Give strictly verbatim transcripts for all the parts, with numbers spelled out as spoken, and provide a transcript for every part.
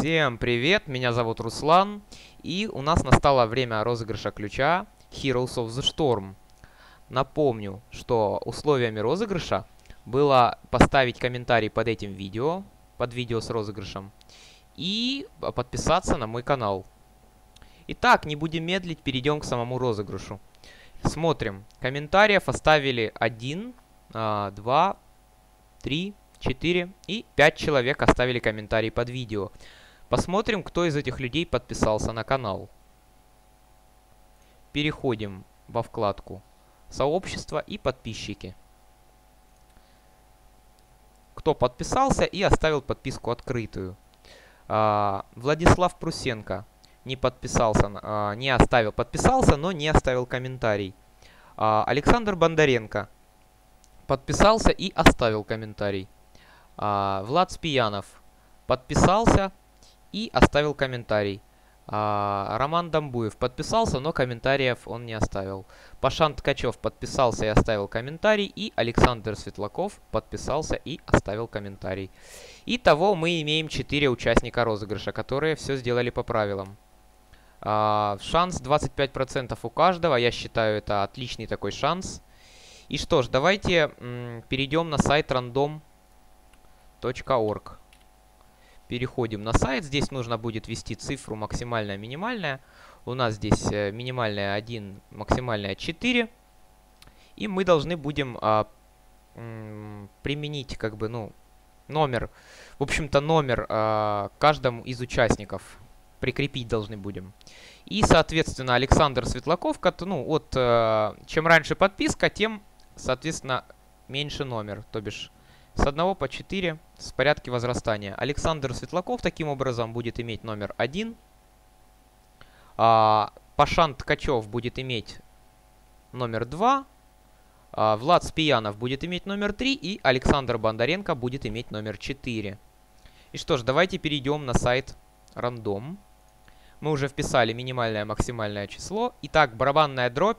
Всем привет, меня зовут Руслан, и у нас настало время розыгрыша ключа Heroes of the Storm. Напомню, что условиями розыгрыша было поставить комментарий под этим видео, под видео с розыгрышем, и подписаться на мой канал. Итак, не будем медлить, перейдем к самому розыгрышу. Смотрим, комментариев оставили один, два, три, четыре и пять человек оставили комментарий под видео. Посмотрим, кто из этих людей подписался на канал. Переходим во вкладку «Сообщество» и «Подписчики». Кто подписался и оставил подписку открытую? А, Владислав Прусенко не подписался, а, не оставил, подписался, но не оставил комментарий. А, Александр Бондаренко подписался и оставил комментарий. А, Влад Спиянов подписался и оставил комментарий. А, Роман Дамбуев подписался, но комментариев он не оставил. Пашан Ткачев подписался и оставил комментарий. И Александр Светлаков подписался и оставил комментарий. Итого мы имеем четыре участника розыгрыша, которые все сделали по правилам. А, шанс двадцать пять процентов у каждого. Я считаю, это отличный такой шанс. И что ж, давайте перейдем на сайт рандом точка орг. Переходим на сайт. Здесь нужно будет ввести цифру максимальная, минимальная. У нас здесь минимальная один, максимальная четыре. И мы должны будем а, применить как бы, ну, номер. В общем-то, номер а, каждому из участников. Прикрепить должны будем. И, соответственно, Александр Светлаков, ну, вот, а, чем раньше подписка, тем, соответственно, меньше номер. То бишь, с одного по четыре в порядке возрастания. Александр Светлаков таким образом будет иметь номер один. А, Пашан Ткачев будет иметь номер два. А, Влад Спиянов будет иметь номер три. И Александр Бондаренко будет иметь номер четыре. И что ж, давайте перейдем на сайт рандом. Мы уже вписали минимальное, максимальное число. Итак, барабанная дробь.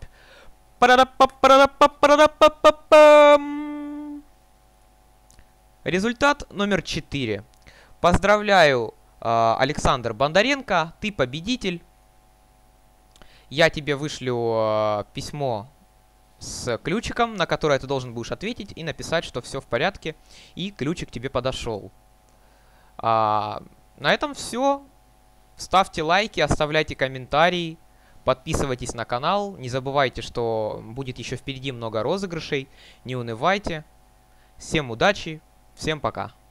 Результат номер четыре. Поздравляю, э, Александр Бондаренко, ты победитель. Я тебе вышлю э, письмо с ключиком, на которое ты должен будешь ответить и написать, что все в порядке, и ключик тебе подошел. А, на этом все. Ставьте лайки, оставляйте комментарии, подписывайтесь на канал. Не забывайте, что будет еще впереди много розыгрышей. Не унывайте. Всем удачи. Всем пока.